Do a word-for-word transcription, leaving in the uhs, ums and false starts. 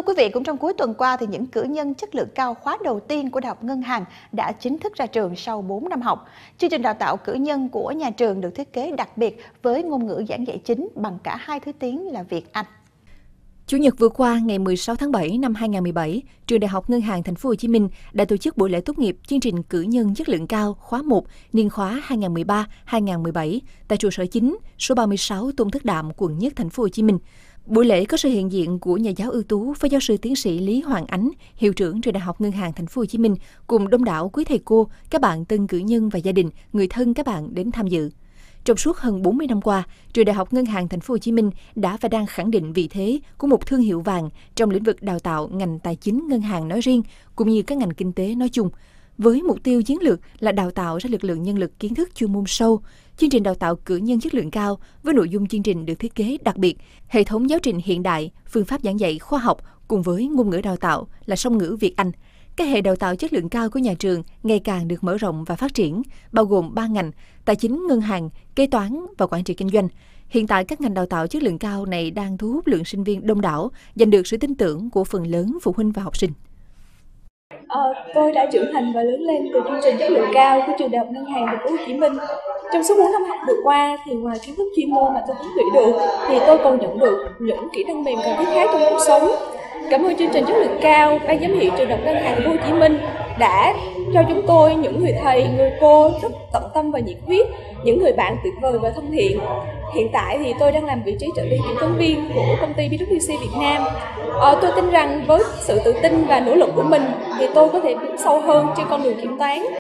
Thưa quý vị, cũng trong cuối tuần qua thì những cử nhân chất lượng cao khóa đầu tiên của Đại học Ngân hàng đã chính thức ra trường sau bốn năm học. Chương trình đào tạo cử nhân của nhà trường được thiết kế đặc biệt với ngôn ngữ giảng dạy chính bằng cả hai thứ tiếng là Việt, Anh. Chủ nhật vừa qua, ngày mười sáu tháng bảy năm hai nghìn không trăm mười bảy, Trường Đại học Ngân hàng Thành phố Hồ Chí Minh đã tổ chức buổi lễ tốt nghiệp chương trình cử nhân chất lượng cao khóa một niên khóa hai nghìn không trăm mười ba hai nghìn không trăm mười bảy tại trụ sở chính số ba mươi sáu Tôn Thất Đạm, quận Nhất, Thành phố Hồ Chí Minh. Buổi lễ có sự hiện diện của nhà giáo ưu tú Phó giáo sư tiến sĩ Lý Hoàng Ánh, hiệu trưởng Trường Đại học Ngân hàng Thành phố Hồ Chí Minh, cùng đông đảo quý thầy cô, các bạn tân cử nhân và gia đình, người thân các bạn đến tham dự. Trong suốt hơn bốn mươi năm qua, Trường Đại học Ngân hàng Thành phố Hồ Chí Minh đã và đang khẳng định vị thế của một thương hiệu vàng trong lĩnh vực đào tạo ngành tài chính ngân hàng nói riêng cũng như các ngành kinh tế nói chung. Với mục tiêu chiến lược là đào tạo ra lực lượng nhân lực kiến thức chuyên môn sâu, chương trình đào tạo cử nhân chất lượng cao với nội dung chương trình được thiết kế đặc biệt, hệ thống giáo trình hiện đại, phương pháp giảng dạy khoa học cùng với ngôn ngữ đào tạo là song ngữ Việt Anh. Các hệ đào tạo chất lượng cao của nhà trường ngày càng được mở rộng và phát triển, bao gồm ba ngành: tài chính, ngân hàng, kế toán và quản trị kinh doanh. Hiện tại, các ngành đào tạo chất lượng cao này đang thu hút lượng sinh viên đông đảo, giành được sự tin tưởng của phần lớn phụ huynh và học sinh. Ờ, tôi đã trưởng thành và lớn lên từ chương trình chất lượng cao của Trường Đại học Ngân hàng Thành phố Hồ Chí Minh. Trong suốt bốn năm học vừa qua, thì ngoài kiến thức chuyên môn mà tôi huấn luyện được, thì tôi còn nhận được những kỹ năng mềm cần thiết khác trong cuộc sống. Cảm ơn chương trình chất lượng cao, ban giám hiệu Trường Đại học Ngân hàng Thành phố Hồ Chí Minh đã cho chúng tôi những người thầy, người cô rất tận tâm và nhiệt huyết, những người bạn tuyệt vời và thân thiện. Hiện tại thì tôi đang làm vị trí trợ lý kiểm toán viên của công ty bê vê kép xê Việt Nam. Ờ, tôi tin rằng với sự tự tin và nỗ lực của mình thì tôi có thể bước sâu hơn trên con đường kiểm toán.